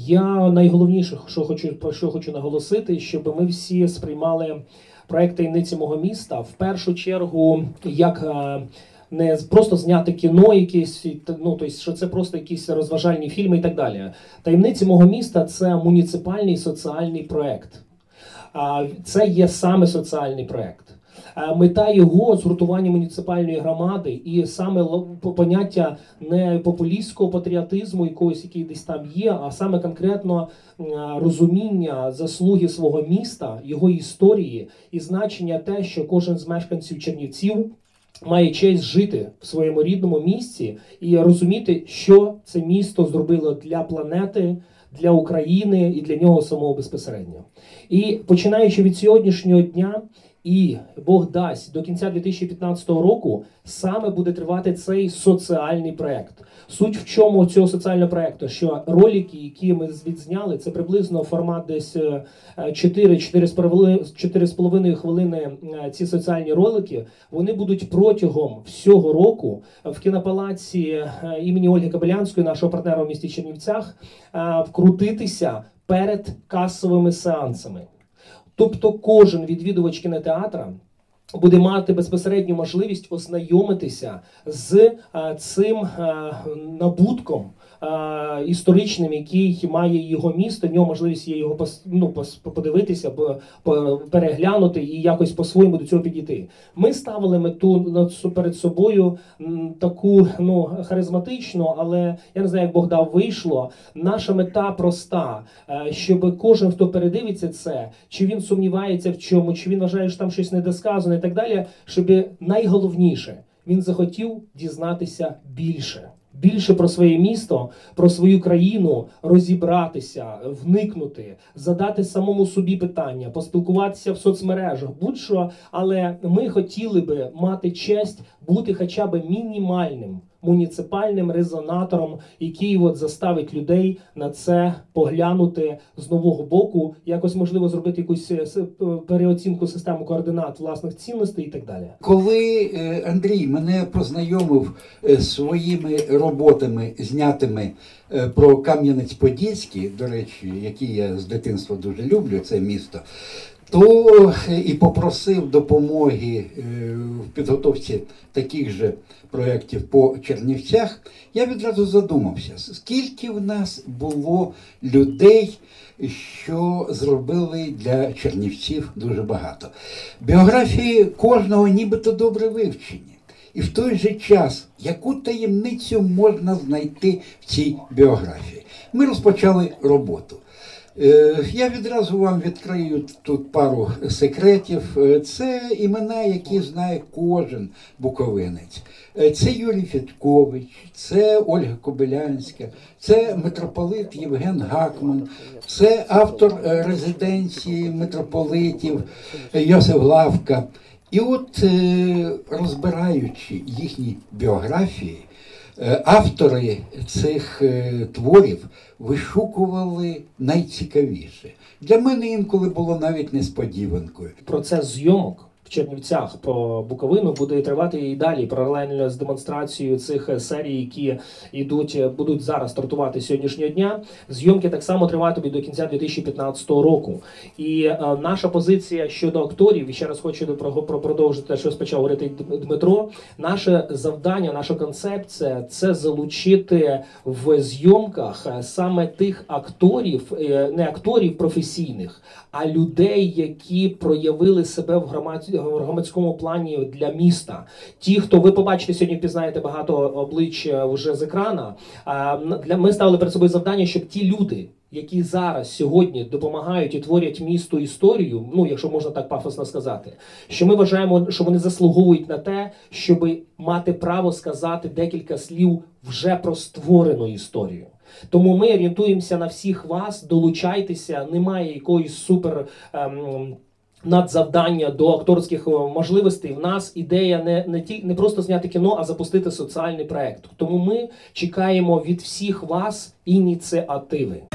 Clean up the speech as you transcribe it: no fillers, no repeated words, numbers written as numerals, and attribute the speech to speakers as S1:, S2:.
S1: Я найголовніше, про що хочу наголосити, щоб ми всі сприймали проект «Таємниці мого міста» в першу чергу як не просто зняти кіно якесь, тобто, що це просто якісь розважальні фільми і так далі. «Таємниці мого міста» – це муніципальний соціальний проект. Це є саме соціальний проект. Мета його – згуртування муніципальної громади і саме поняття не популістського патріотизму якогось, який десь там є, а саме конкретно розуміння заслуги свого міста, його історії і значення те, що кожен з мешканців Чернівців має честь жити в своєму рідному місці і розуміти, що це місто зробило для планети, для України і для нього самого безпосередньо. І починаючи від сьогоднішнього дня, і Бог дасть, до кінця 2015 року саме буде тривати цей соціальний проект. Суть в чому цього соціального проекту, що ролики, які ми відзняли, це приблизно формат десь 4-4,5 хвилини ці соціальні ролики, вони будуть протягом всього року в кінопалаці імені Ольги Кобилянської, нашого партнера в місті Чернівцях, вкрутитися перед касовими сеансами. Тобто кожен відвідувач кінотеатра буде мати безпосередню можливість ознайомитися з цим набутком історичним, який має його місто, в нього можливість є його подивитися, переглянути і якось по-своєму до цього підійти. Ми ставили мету перед собою таку харизматичну, але я не знаю, як Бог дав, вийшло. Наша мета проста, щоб кожен, хто передивиться це, чи він сумнівається в чому, чи він вважає, що там щось недосказано і так далі, щоб найголовніше, він захотів дізнатися більше. Більше про своє місто, про свою країну, розібратися, вникнути, задати самому собі питання, поспілкуватися в соцмережах, будь-що, але ми хотіли би мати честь бути хоча б мінімальним муніципальним резонатором, який заставить людей на це поглянути з нового боку, якось можливо зробити якусь переоцінку систему координат власних цінностей і так далі.
S2: Коли Андрій мене познайомив з своїми роботами, знятими про Кам'янець-Подільський, до речі, який я з дитинства дуже люблю, це місто, то і попросив допомоги в підготовці таких же проєктів по Чернівцях, я відразу задумався, скільки в нас було людей, що зробили для чернівців дуже багато. Біографії кожного нібито добре вивчені. І в той же час, яку таємницю можна знайти в цій біографії? Ми розпочали роботу. Я відразу вам відкрию тут пару секретів. Це імена, які знає кожен буковинець. Це Юрій Федькович, це Ольга Кобилянська, це митрополит Євген Гакман, це автор резиденції митрополитів Йосиф Лавка. І от, розбираючи їхні біографії, автори цих творів вишукували найцікавіше. Для мене інколи було навіть несподіванкою.
S1: Процес зйомок в Чернівцях про Буковину буде тривати і далі, паралельно з демонстрацією цих серій, які будуть зараз стартувати сьогоднішнього дня. Зйомки так само триватимуть до кінця 2015 року. І наша позиція щодо акторів, і ще раз хочу продовжити те, що почав говорити Дмитро, наше завдання, наша концепція – це залучити в зйомках саме тих акторів, не акторів професійних, а людей, які проявили себе в громадському плані для міста. Ті, хто ви побачите сьогодні, впізнаєте багато облич вже з екрана, ми ставили перед собою завдання, щоб ті люди, які зараз, сьогодні допомагають і творять місту історію, якщо можна так пафосно сказати, що ми вважаємо, що вони заслуговують на те, щоб мати право сказати декілька слів вже про створену історію. Тому ми орієнтуємося на всіх вас, долучайтеся, немає якоїсь супер надзавдання до акторських можливостей. В нас ідея не просто зняти кіно, а запустити соціальний проект. Тому ми чекаємо від всіх вас ініціативи.